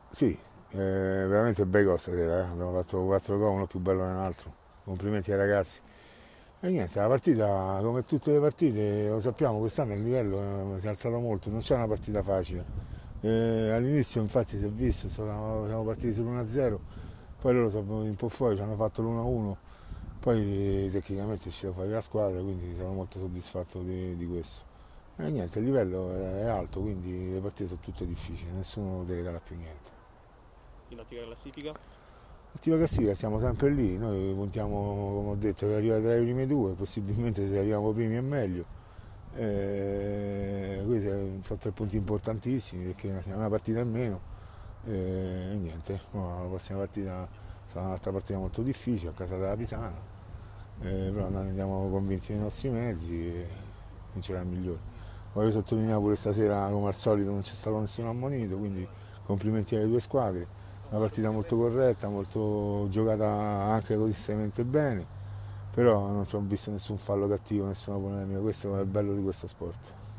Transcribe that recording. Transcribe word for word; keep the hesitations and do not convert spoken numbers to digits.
Sì, eh, veramente bei gol stasera, eh. Abbiamo fatto quattro gol, uno più bello dell'altro. Complimenti ai ragazzi. E niente, la partita, come tutte le partite, lo sappiamo, quest'anno il livello eh, si è alzato molto, non c'è una partita facile. Eh, all'inizio infatti si è visto, siamo, siamo partiti sull'uno a zero, poi loro sono venuti un po' fuori, ci hanno fatto l'uno a uno, poi tecnicamente è uscita fuori la squadra, quindi sono molto soddisfatto di, di questo. E niente, il livello è alto, quindi le partite sono tutte difficili, nessuno ti regala più niente. In ottica classifica? Attiva classifica siamo sempre lì, noi puntiamo, come ho detto, per arrivare tra i primi due, possibilmente se arriviamo primi è meglio. Eh, questi sono tre punti importantissimi perché è una partita in meno eh, e niente, no, la prossima partita sarà un'altra partita molto difficile a casa della Pisana, eh, però noi andiamo convinti dei nostri mezzi e vincerà il migliore. Voglio sottolineare pure stasera, come al solito, non c'è stato nessuno ammonito, quindi complimenti alle due squadre. Una partita molto corretta, molto giocata anche cosistemamente bene, però non ci ho visto nessun fallo cattivo, nessuna polemica, questo è il bello di questo sport.